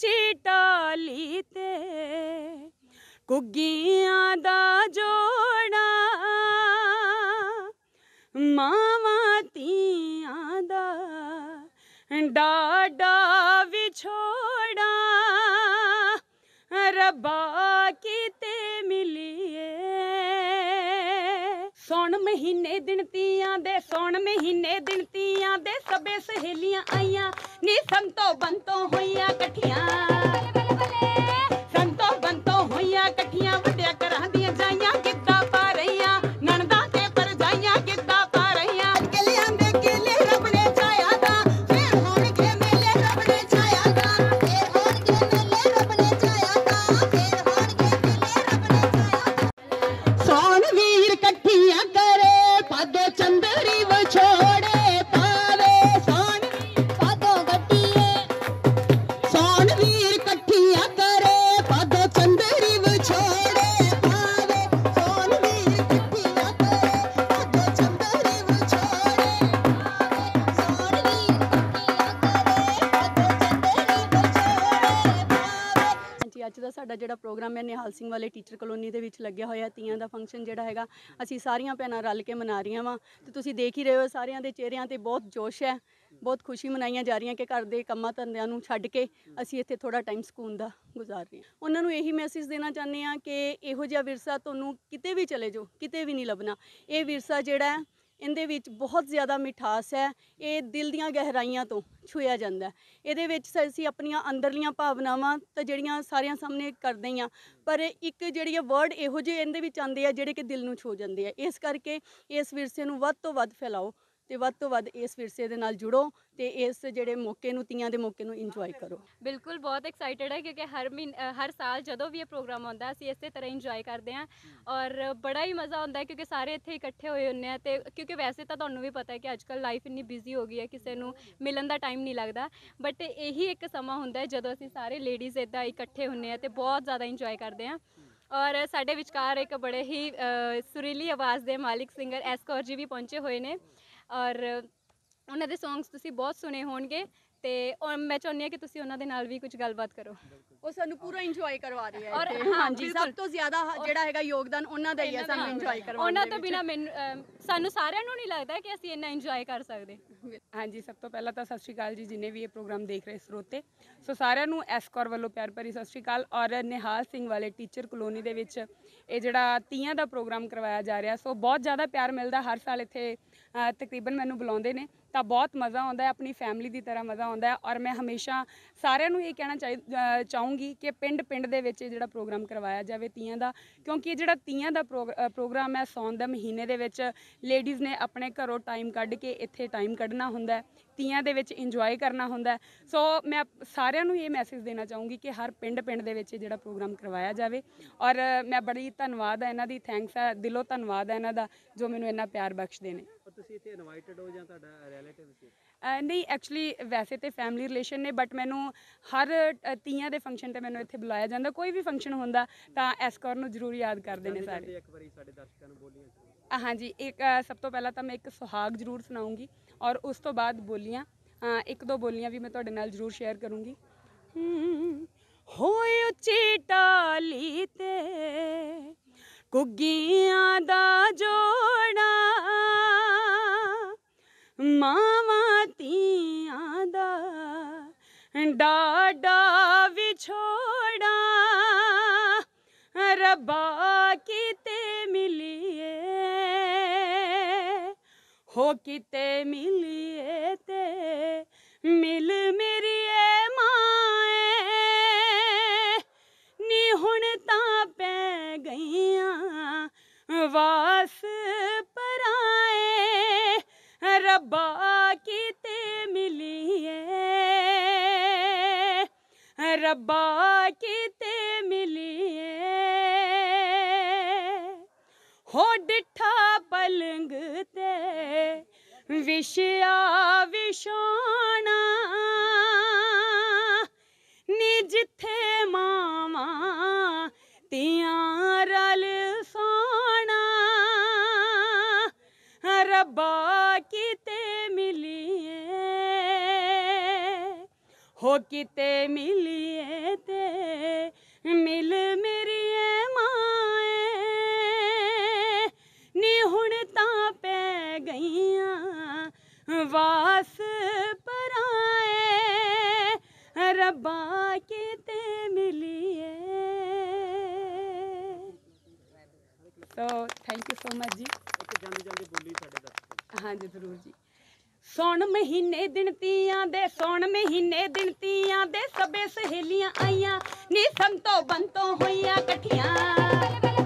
ਉੱਚੀ ਟਾਲੀ ਤੇ ਕੁੱਗੀਆਂ ਦਾ ਜੋੜਾ ਮਾਵਾਂ ਧੀਆਂ ਦਾ ਡਾਡਾ ਵਿਛੋੜਾ ਰੱਬਾ ਕਿਤੇ ਮਿਲੀਏ ਸੌਣ ਮਹੀਨੇ ਦਿਨ ਤੀਆਂ ਦੇ ਸੌਣ ਮਹੀਨੇ ਦਿਨ ਤੀਆਂ ਦੇ ਸਭੇ ਸਹੇਲੀਆਂ ਆਈਆਂ ਨੀ ਸੰਤੋਂ ਬੰਤੋਂ ਹੋਈਆਂ ਇਕੱਠੀਆਂ ਸੰਤੋਂ ਬੰਤੋਂ ਹੋਈਆਂ ਇਕੱਠੀਆਂ ਵੱਡਿਆ ਘਰਾਂ ਦੀਆਂ ਜਾਈਆਂ ਗਿੱਧਾ ਪਾ ਰਹੀਆਂ ਨਣਦਾਂ ਤੇ ਪਰਜਾਈਆਂ ਗਿੱਧਾ ਪਾ ਰਹੀਆਂ ਕਿਲਿਆਂ ਦੇ ਕਿਲੇ ਰੱਬ ਨੇ ਛਾਇਆ ਦਾ ਫੇਰ ਹੋਣਗੇ ਮੇਲੇ ਰੱਬ ਨੇ ਛਾਇਆ ਦਾ ਫੇਰ ਹੋਣਗੇ ਮੇਲੇ ਰੱਬ ਨੇ ਛਾਇਆ ਦਾ ਫੇਰ ਹੋਣਗੇ ਮੇਲੇ ਰੱਬ ਨੇ ਛਾਇਆ ਦਾ ਸੌਣ ਵੀਰ ਇਕੱਠੀਆਂ ਕਰੇ ਪਾਦੋ ਚੰਦਰੀ ਵਿਛੋੜੇ ਪਾਵੇ ਸੌਣ ਪਾਦੋ ਗੱਡੀਏ ਸੌਣ ਵੀਰ ਇਕੱਠੀਆਂ ਕਰੇ ਪਾਦੋ ਚੰਦਰੀ ਵਿਛੋੜੇ ਪਾਵੇ ਸੌਣ ਵੀਰ ਇਕੱਠੀਆਂ ਕਰੇ ਪਾਦੋ ਚੰਦਰੀ ਵਿਛੋੜੇ ਪਾਵੇ ਸੌਣ ਵੀਰ ਇਕੱਠੀਆਂ ਕਰੇ ਪਾਦੋ ਚੰਦਰੀ ਵਿਛੋੜੇ ਪਾਵੇ। ਜੀ ਅੱਜ ਦਾ ਸਾਡਾ ਜਿਹੜਾ ਪ੍ਰੋਗਰਾਮ ਹੈ ਨਿਹਾਲ ਸਿੰਘ ਵਾਲੇ ਟੀਚਰ ਕਲੋਨੀ ਦੇ ਵਿੱਚ ਲੱਗਿਆ ਹੋਇਆ ਤੀਆਂ ਦਾ ਫੰਕਸ਼ਨ ਜਿਹੜਾ ਹੈਗਾ ਅਸੀਂ ਸਾਰੀਆਂ ਭੈਣਾਂ ਰਲ ਕੇ ਮਨਾ ਰਹੀਆਂ ਵਾਂ ਤੇ ਤੁਸੀਂ ਦੇਖ ਹੀ ਰਹੇ ਹੋ ਸਾਰਿਆਂ ਦੇ ਚਿਹਰਿਆਂ ਤੇ ਬਹੁਤ ਜੋਸ਼ ਹੈ ਬਹੁਤ ਖੁਸ਼ੀ ਮਨਾਈਆਂ ਜਾ ਰਹੀਆਂ ਕਿ ਘਰ ਦੇ ਕੰਮਾਂ ਧੰਦਿਆਂ ਨੂੰ ਛੱਡ ਕੇ ਅਸੀਂ ਇੱਥੇ ਥੋੜਾ ਟਾਈਮ ਸਕੂਨ ਦਾ ਗੁਜ਼ਾਰ ਰਹੇ ਹਾਂ। ਉਹਨਾਂ ਨੂੰ ਇਹੀ ਮੈਸੇਜ ਦੇਣਾ ਚਾਹੁੰਦੇ ਹਾਂ ਕਿ ਇਹੋ ਜਿਹਾ ਵਿਰਸਾ ਤੁਹਾਨੂੰ ਕਿਤੇ ਵੀ ਚਲੇ ਜਾਓ ਕਿਤੇ ਵੀ ਨਹੀਂ ਲੱਭਣਾ। ਇਹ ਵਿਰਸਾ ਜਿਹੜਾ ਹੈ ਇਹਦੇ ਵਿੱਚ ਬਹੁਤ ਜ਼ਿਆਦਾ ਮਿਠਾਸ ਹੈ ਇਹ ਦਿਲ ਦੀਆਂ ਗਹਿਰਾਈਆਂ ਤੋਂ ਛੂਹਿਆ ਜਾਂਦਾ ਹੈ। ਇਹਦੇ ਵਿੱਚ ਅਸੀਂ ਆਪਣੀਆਂ ਅੰਦਰਲੀਆਂ ਭਾਵਨਾਵਾਂ ਤਾਂ ਜਿਹੜੀਆਂ ਸਾਰਿਆਂ ਸਾਹਮਣੇ ਕਰਦੇ ਹੀ ਹਾਂ ਪਰ ਇੱਕ ਜਿਹੜੀ ਵਰਡ ਇਹੋ ਜਿਹੇ ਇਹਦੇ ਵਿੱਚ ਆਉਂਦੇ ਆ ਜਿਹੜੇ ਕਿ ਦਿਲ ਨੂੰ ਛੂਹ ਜਾਂਦੇ ਆ। ਇਸ ਕਰਕੇ ਇਸ ਵਿਰਸੇ ਨੂੰ ਵੱਧ ਤੋਂ ਵੱਧ ਫੈਲਾਓ ਤੇ ਵੱਧ ਤੋਂ ਵੱਧ ਇਸ ਵਿਰਸੇ ਦੇ ਨਾਲ ਜੁੜੋ ਤੇ ਇਸ ਜਿਹੜੇ ਮੌਕੇ ਨੂੰ ਤੀਆਂ ਦੇ ਮੌਕੇ ਨੂੰ ਇੰਜੋਏ ਕਰੋ। ਬਿਲਕੁਲ ਬਹੁਤ ਐਕਸਾਈਟਡ ਹੈ ਕਿਉਂਕਿ ਹਰ ਸਾਲ ਜਦੋਂ ਵੀ ਇਹ ਪ੍ਰੋਗਰਾਮ ਆਉਂਦਾ ਅਸੀਂ ਇਸੇ ਤਰ੍ਹਾਂ ਇੰਜੋਏ ਕਰਦੇ ਹਾਂ ਔਰ ਬੜਾ ਹੀ ਮਜ਼ਾ ਆਉਂਦਾ ਕਿਉਂਕਿ ਸਾਰੇ ਇੱਥੇ ਇਕੱਠੇ ਹੋਏ ਹੁੰਦੇ ਆ ਤੇ ਕਿਉਂਕਿ ਵੈਸੇ ਤਾਂ ਤੁਹਾਨੂੰ ਵੀ ਪਤਾ ਹੈ ਕਿ ਅੱਜ ਕੱਲ੍ਹ ਲਾਈਫ ਇੰਨੀ ਬਿਜ਼ੀ ਹੋ ਗਈ ਹੈ ਕਿਸੇ ਨੂੰ ਮਿਲਣ ਦਾ ਟਾਈਮ ਨਹੀਂ ਲੱਗਦਾ ਬਟ ਇਹੀ ਇੱਕ ਸਮਾਂ ਹੁੰਦਾ ਹੈ ਜਦੋਂ ਅਸੀਂ ਸਾਰੇ ਲੇਡੀਜ਼ ਇੱਦਾਂ ਇਕੱਠੇ ਹੁੰਦੇ ਆ ਤੇ ਬਹੁਤ ਜ਼ਿਆਦਾ ਇੰਜੋਏ ਕਰਦੇ ਹਾਂ। ਔਰ ਸਾਡੇ ਵਿਚਕਾਰ ਇੱਕ ਬੜੇ ਹੀ ਸੁਰੀਲੀ ਆਵਾਜ਼ ਦੇ ਮਾਲਿਕ ਸਿੰਗਰ ਐਸ ਕੌਰ ਜੀ ਵੀ ਪਹੁੰਚੇ ਹੋਏ ਨੇ ਔਰ ਉਹਨਾਂ ਦੇ ਸੌਂਗਸ ਤੁਸੀਂ ਬਹੁਤ ਸੁਣੇ ਹੋਣਗੇ ਤੇ ਮੈਂ ਚਾਹੁੰਦੀ ਹਾਂ ਕਿ ਤੁਸੀਂ ਉਹਨਾਂ ਦੇ ਨਾਲ ਵੀ ਕੁਝ ਗੱਲਬਾਤ ਕਰੋ। ਉਹ ਸਾਨੂੰ ਪੂਰਾ ਇੰਜੋਏ ਕਰਵਾ ਰਹੇ ਆ ਔਰ ਹਾਂਜੀ ਸਭ ਤੋਂ ਜ਼ਿਆਦਾ ਜਿਹੜਾ ਹੈਗਾ ਯੋਗਦਾਨ ਉਹਨਾਂ ਦਾ ਹੀ ਹੈ ਸਾਨੂੰ ਇੰਜੋਏ ਕਰਵਾਉਣ ਉਹਨਾਂ ਤੋਂ ਬਿਨਾਂ ਮੈਨੂੰ ਸਾਨੂੰ ਸਾਰਿਆਂ ਨੂੰ ਨਹੀਂ ਲੱਗਦਾ ਕਿ ਅਸੀਂ ਇੰਨਾ ਇੰਜੋਏ ਕਰ ਸਕਦੇ। ਹਾਂਜੀ ਸਭ ਤੋਂ ਪਹਿਲਾਂ ਤਾਂ ਸਤਿ ਸ਼੍ਰੀ ਅਕਾਲ ਜੀ ਜਿੰਨੇ ਵੀ ਇਹ ਪ੍ਰੋਗਰਾਮ ਦੇਖ ਰਹੇ ਸਰੋਤੇ ਸੋ ਸਾਰਿਆਂ ਨੂੰ ਐਸ ਕੌਰ ਵੱਲੋਂ ਪਿਆਰ ਭਰੀ ਸਤਿ ਸ਼੍ਰੀ ਅਕਾਲ। ਔਰ ਨਿਹਾਲ ਸਿੰਘ ਵਾਲੇ ਟੀਚਰ ਕਲੋਨੀ ਦੇ ਵਿੱਚ ਇਹ ਜਿਹੜਾ ਤੀਆਂ ਦਾ ਪ੍ਰੋਗਰਾਮ ਕਰਵਾਇਆ ਜਾ ਰਿਹਾ ਸੋ ਬਹੁਤ ਜ਼ਿਆਦਾ ਪਿਆਰ ਮਿਲਦਾ ਹਰ ਸਾਲ ਇੱਥੇ ਤਕਰੀਬਨ ਮੈਨੂੰ ਬੁਲਾਉਂਦੇ ਨੇ ਤਾਂ ਬਹੁਤ ਮਜ਼ਾ ਆਉਂਦਾ ਹੈ ਆਪਣੀ ਫੈਮਿਲੀ ਦੀ ਤਰ੍ਹਾਂ ਮਜ਼ਾ ਆਉਂਦਾ ਹੈ। ਔਰ ਮੈਂ ਹਮੇਸ਼ਾ ਸਾਰਿਆਂ ਨੂੰ ਇਹ ਕਹਿਣਾ ਚਾਹੂੰਗੀ ਕਿ ਪਿੰਡ ਪਿੰਡ ਦੇ ਵਿੱਚ ਇਹ ਜਿਹੜਾ ਪ੍ਰੋਗਰਾਮ ਕਰਵਾਇਆ ਜਾਵੇ ਤੀਆਂ ਦਾ ਕਿਉਂਕਿ ਇਹ ਜਿਹੜਾ ਤੀਆਂ ਦਾ ਪ੍ਰੋਗਰਾਮ ਹੈ ਸਾਉਣ ਦੇ ਮਹੀਨੇ ਦੇ ਵਿੱਚ ਲੇਡੀਜ਼ ਨੇ ਆਪਣੇ ਘਰੋਂ ਟਾਈਮ ਕੱਢ ਕੇ ਇੱਥੇ ਟਾਈਮ ਕੱਢਣਾ ਹੁੰਦਾ ਹੈ ਤੀਆਂ ਦੇ ਵਿੱਚ ਇੰਜੋਏ ਕਰਨਾ ਹੁੰਦਾ ਸੋ ਮੈਂ ਸਾਰਿਆਂ ਨੂੰ ਇਹ ਮੈਸੇਜ ਦੇਣਾ ਚਾਹੂੰਗੀ ਕਿ ਹਰ ਪਿੰਡ ਪਿੰਡ ਦੇ ਵਿੱਚ ਇਹ ਜਿਹੜਾ ਪ੍ਰੋਗਰਾਮ ਕਰਵਾਇਆ ਜਾਵੇ। ਔਰ ਮੈਂ ਬੜੀ ਧੰਨਵਾਦ ਹੈ ਇਹਨਾਂ ਦੀ ਥੈਂਕਸ ਹੈ ਦਿਲੋਂ ਧੰਨਵਾਦ ਹੈ ਇਹਨਾਂ ਦਾ ਜੋ ਮੈਨੂੰ ਇੰਨਾ ਪਿਆਰ ਬਖਸ਼ਦੇ ਨੇ। ਤੁਸੀਂ ਇੱਥੇ ਇਨਵਾਈਟਡ ਹੋ ਜਾਂ ਤੁਹਾਡਾ ਰਿਲੇਟਿਵ ਸੀ? ਨਹੀਂ ਐਕਚੁਅਲੀ ਵੈਸੇ ਤਾਂ ਫੈਮਿਲੀ ਰਿਲੇਸ਼ਨ ਨੇ ਬਟ ਮੈਨੂੰ ਹਰ ਤੀਆਂ ਦੇ ਫੰਕਸ਼ਨ 'ਤੇ ਮੈਨੂੰ ਇੱਥੇ ਬੁਲਾਇਆ ਜਾਂਦਾ ਕੋਈ ਵੀ ਫੰਕਸ਼ਨ ਹੁੰਦਾ ਤਾਂ ਐਸ ਕੌਰ ਨੂੰ ਜ਼ਰੂਰ ਯਾਦ ਕਰਦੇ ਨੇ ਸਾਰੇ। ਇੱਕ ਵਾਰੀ ਸਾਡੇ ਦਰਸ਼ਕਾਂ ਨੂੰ ਬੋਲੀਆਂ ਹਾਂਜੀ ਇੱਕ ਸਭ ਤੋਂ ਪਹਿਲਾਂ ਤਾਂ ਮੈਂ ਇੱਕ ਸੁਹਾਗ ਜ਼ਰੂਰ ਸੁਣਾਉਂਗੀ ਔਰ ਉਸ ਤੋਂ ਬਾਅਦ ਬੋਲੀਆਂ ਇੱਕ ਦੋ ਬੋਲੀਆਂ ਵੀ ਮੈਂ ਤੁਹਾਡੇ ਨਾਲ ਜ਼ਰੂਰ ਸ਼ੇਅਰ ਕਰੂੰਗੀ। ਹੋਏ ਉੱਚੀ ਟਾਲੀ ਤੇ ਕੁੱਗੀਆਂ ਦਾ ਜੋੜਾ ਮਾਵਾਂ ਧੀਆਂ ਦਾ ਡਾਡਾ ਵਿਛੋੜਾ ਰੱਬਾ ਕਿਤੇ ਮਿਲੀਏ ਹੋ ਕਿਤੇ ਮਿਲੀਏ ਤੇ ਮਿਲ ਮੇਰੀਏ ਮਾਏ ਨੀ ਹੁਣ ਤਾਂ ਪੈ ਗਈਆਂ ਵਾਸ ਪਰਾਏ ਰੱਬਾ ਕਿਤੇ ਮਿਲੀਏ ਰੱਬਾ ਕਿਤੇ ਮਿਲੀਏ ਹੋ ਡਿੱਠਾ ਪਲੰਗ ਤੇ ਵਿਛਿਆ ਵਿਛਾਣਾ ਨੀ ਜਿੱਥੇ ਮਾਵਾਂ ਧੀਆਂ ਰਲ ਸੋਣਾ ਰੱਬਾ ਕਿਤੇ ਮਿਲੀਏ ਹੋ ਕਿਤੇ ਮਿਲੀਏ दिल मेरी ए माए नी हुण तां पै गईयां वास पराए रब्बा किते मिलिए। तो थैंक यू सो मच जी। ਇੱਕ ਜਾਂਦੀ ਜਾਂਦੀ ਬੋਲੀ ਸਾਡੇ ਦਰਸ਼ਕਾਂ हाँ जी जरूर जी। सौण महीने दिनतियां दे सौण महीने दिनतियां दे सबे सहेलियां आईयां नी संतो बंतो होइयां कठियां